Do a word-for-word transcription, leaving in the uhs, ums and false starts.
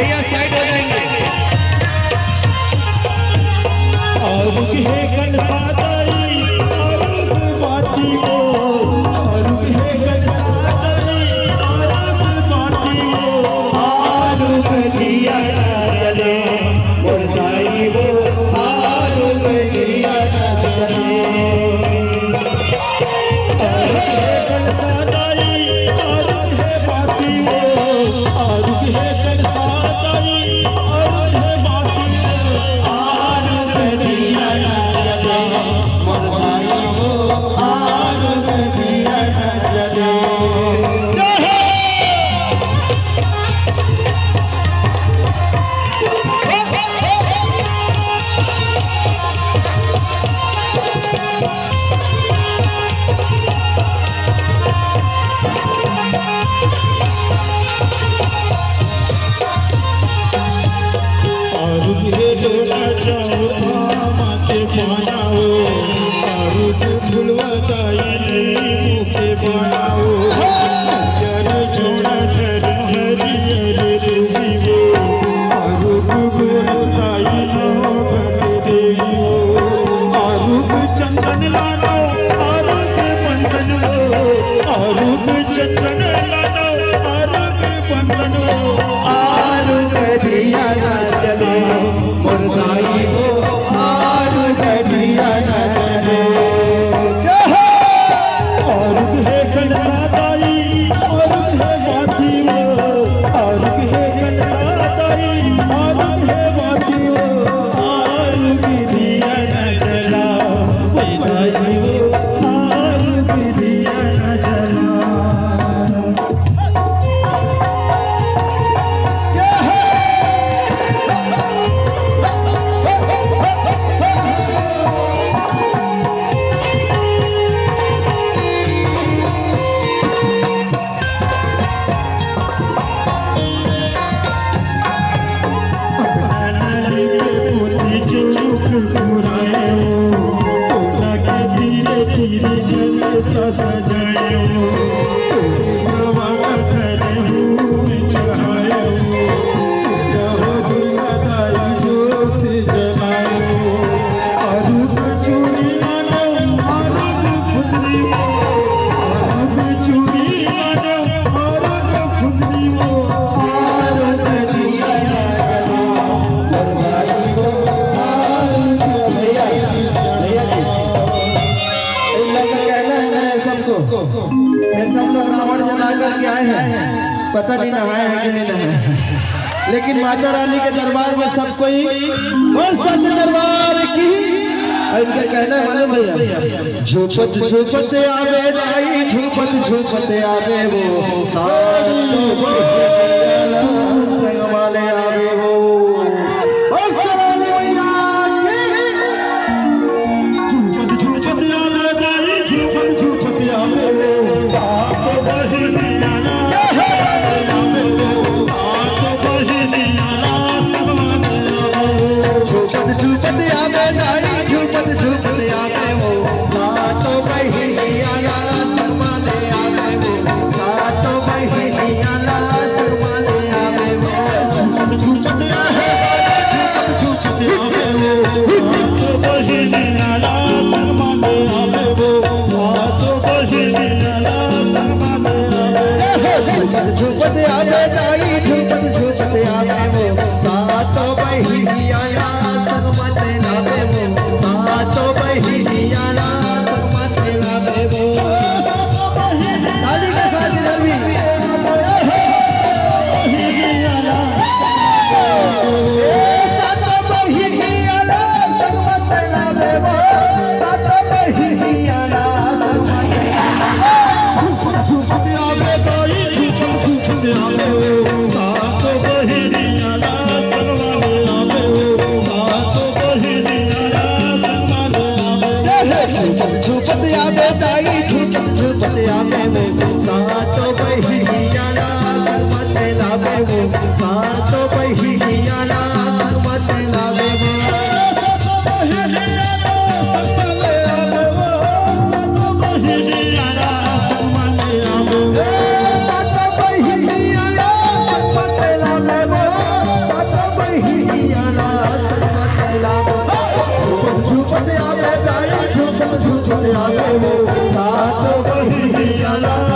भैया साइड हो जाएंगे। और है कल सादाई और बाती हो, और है कल सादाई और बाती हो, और दिया चले मुर्दाई हो, और दिया चले कल सादाई और है बाती हो, और है कल सादाई और है बाती हो, और दिया चले मुर्दाई हो, और दिया चले। और ये लोना जाओ माते बनाओ, और फुलवाताई मुखे बनाओ, जर जोड़ा धर हरियर देवी हो, और गुगुरताई देवी हो, और चंदन लानो और बंधन हो, और चंदन लानो और बंधन हो, और दिया चले मुर्दाई हो, और दिया चले। और है कल सादाई और है बाती हो, और है कल सादाई और है बाती हो, और दिया न जला मुर्दाई हो, और दिया न जला। ये सब लोग रावण जला करके आए हैं, पता नहीं नहाए हैं कि नहीं नहाए, लेकिन माता रानी के दरबार में सब कोई बोल सच दरबार की। इनका कहना है ना भैया, झूपत झूपत आवे दाई, झूपत झूपत आवे वो संग वाले आवे वो। झूपत आवे दाई, झूपत झूपत आवे वो सातो बहिनिया समाले आवे वो, सातो बहिनिया समाले आवे वो। झूपत झूपत आवे, झूपत झूपत आवे वो सातो बहिनिया समाले आवे वो, सातो बहिनिया समाले आवे। झूपत झूपत आवे दाई, झूपत झूपत आवे वो सातो बहिनिया सातो बहिनिया संगमत लावे वो। ताली के साथ रवि सातो बहिनिया संगमत लावे वो, सातो बहिनिया संगमत झूठते आवे दाई, झूठत झूठते आवे वो सातो बहिनिया संगमत लावे वो, सातो बहिनिया झूपत आवे दाई, झूपत झूपत आवे वो सातो बहिनिया संगमत लावे वो, सातो बहिनिया संगमत लावे वो। है प्याला